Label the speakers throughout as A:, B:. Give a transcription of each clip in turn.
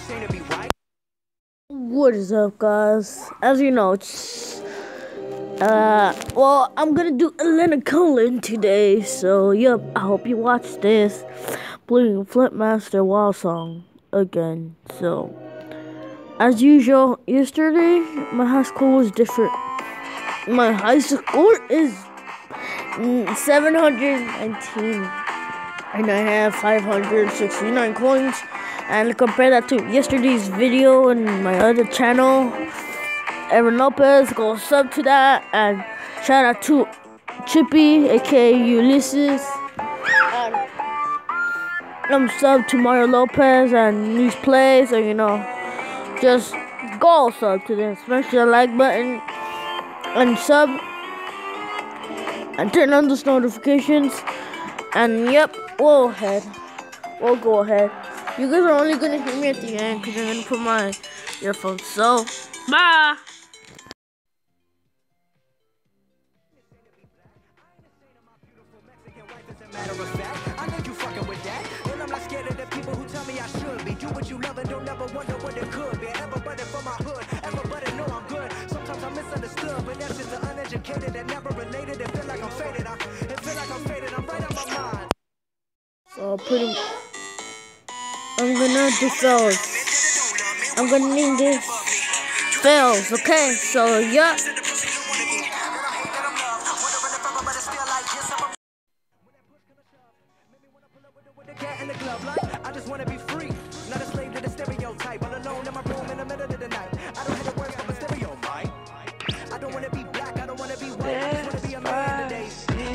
A: What is up, guys? As you know, well, I'm gonna do Elena Cullen today, so yep, I hope you watch this. Playing Flipmaster Wall Song again. So, as usual, yesterday my high school was different. My high score is 719, and I have 569 coins. And compare that to yesterday's video in my other channel, Aaron Lopez, go sub to that, and shout out to Chippy, aka Ulysses, and sub to Mario Lopez and these plays, and just go sub to them, smash the like button and sub, and turn on those notifications, and yep, we'll go ahead. You guys are only gonna hear me at the end because I'm gonna put my earphones. So, bye!
B: I know you fucking with that, and I'm not scared of the people who tell me I should be. Do what you love and don't never wonder what it could be. Everybody from my hood, everybody know I'm good. Sometimes I'm misunderstood, but that's just the uneducated that never related. It feel like I'm faded. I'm right on my mind.
A: So I'm gonna do fellas. I'm gonna name this fellas, okay? So yeah.
B: I just wanna be free, not a slave to the stereotype. All alone in my room in the middle of the night. I don't have to worry about a stereo mic. I don't wanna be black, I don't wanna be white. I just wanna be a man today.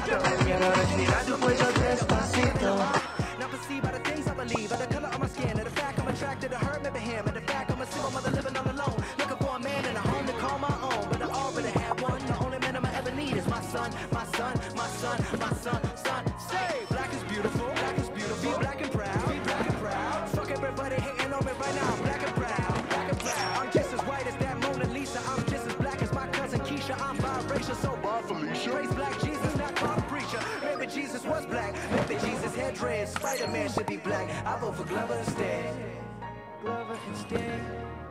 B: Now perceived by the things I believe, by the color of my skin, and the fact I'm attracted to her, maybe him, and the fact I'm a single mother living all alone, looking for a man and a home to call my own. But I already have one. The only man I'ma ever need is my son, my son, my son, my son, son. Say, black is beautiful, black is beautiful. Be black and proud, be black and proud. Fuck everybody hating on me right now. Black and proud, black and proud. I'm just as white as that Mona Lisa. I'm just as black as my cousin Keisha. I'm biracial, so bar Felicia. Praise black Jesus, not called a preacher. Maybe Jesus was black, maybe Jesus had dreads. Spider-Man should be black. I vote for Glover instead. Glover instead.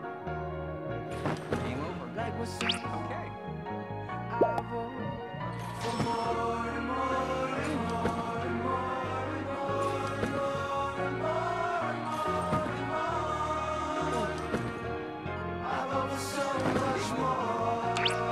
B: Like what's up? Okay. I vote for more and more and more and more and more and more and more and more. I vote for so much more.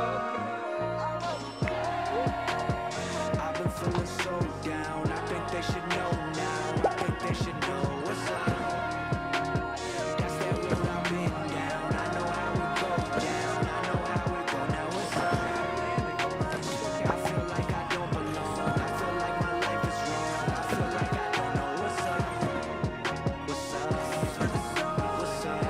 B: I've been feeling so down. I think they should know now. I think they should know what's up. That's that road I've been down. I know how it go down. I know how it go. Now what's up? I feel like I don't belong. I feel like my life is wrong. I feel like I don't know what's up. What's up? What's up?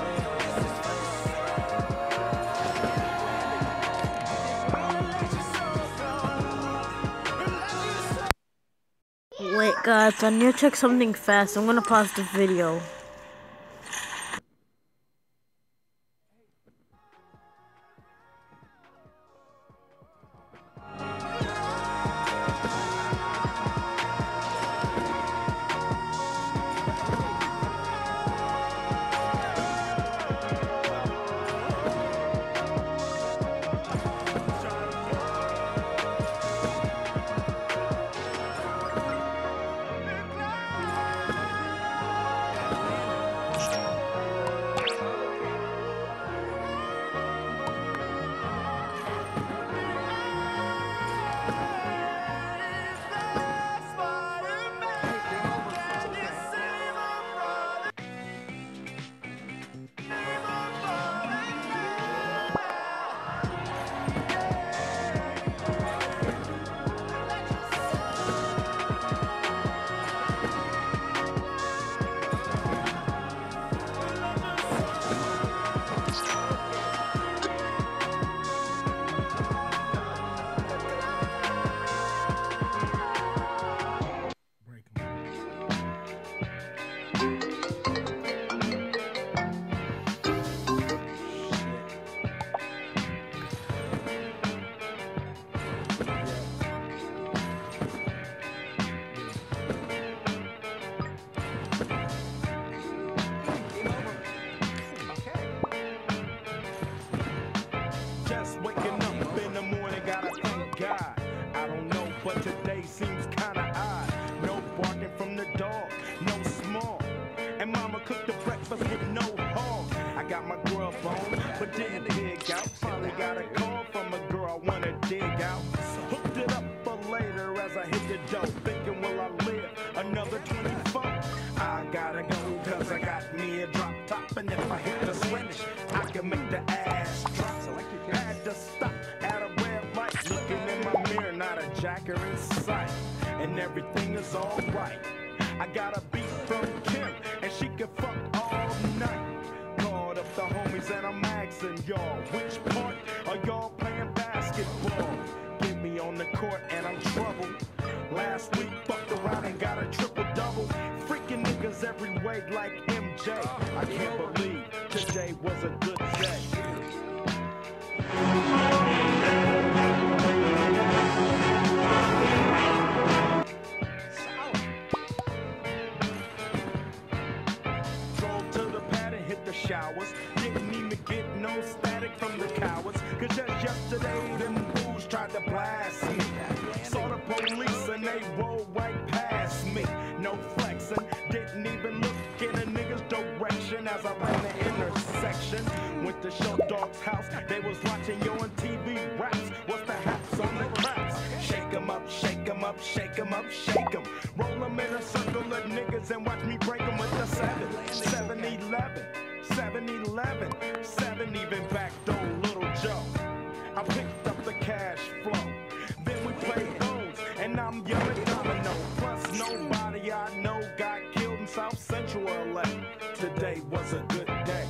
A: Wait, guys, I need to check something fast. I'm gonna pause the video.
B: breakfast with no hog. I got my grub on, but didn't dig out. Finally got a call from a girl I wanna dig out. Hooked it up for later as I hit the dough. Thinking, will I live another 24? I gotta go, cause I got me a drop top. And if I hit the switch, I can make the ass drop. So I had to stop at a red light. Looking in my mirror, not a jacker in sight. And everything is alright. I got a beat from Kim, and she can fuck all night. Called up the homies and I'm asking y'all, which part are y'all playing basketball? Get me on the court and I'm troubled. Last week fucked around and got a triple-double. Freaking niggas every way like MJ. I can't believe today was a good day. Drove to the pad and hit the showers. Didn't even get no static from the cowards. Cause just yesterday them fools tried to blast me. Saw the police and they rolled right past me. No flexing, didn't even look in a nigga's direction as I ran the intersection. Went to Show Dog's house, they was watching you on TV raps. What's the haps on the craps? Shake 'em up, shake 'em up, shake 'em up, shake 'em. Roll 'em in a circle of niggas and watch me break 'em with the 7-11, 7-11, 7 even backdoor Little Joe. I picked up the cash flow, then we played those, and I'm yelling domino. Plus nobody I know got killed in South Central LA. Today was a good day.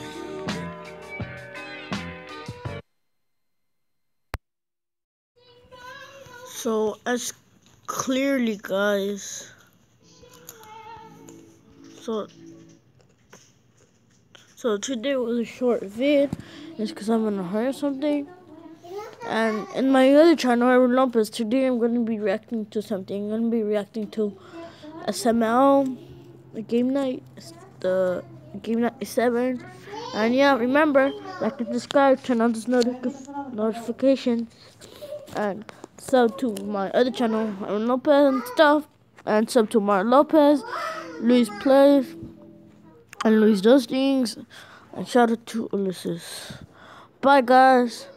A: So as clearly, guys. So today was a short vid. It's because I'm in a hurry or something. And in my other channel, Lopez, today I'm going to be reacting to something. I'm going to be reacting to SML, the game night, the game night 7. And yeah, remember, like and subscribe, turn on those notifications, and sub to my other channel, Aaron Lopez and stuff, and sub to Mark Lopez, Luis Plays, and Luis Does Things, and shout out to Ulysses. Bye, guys.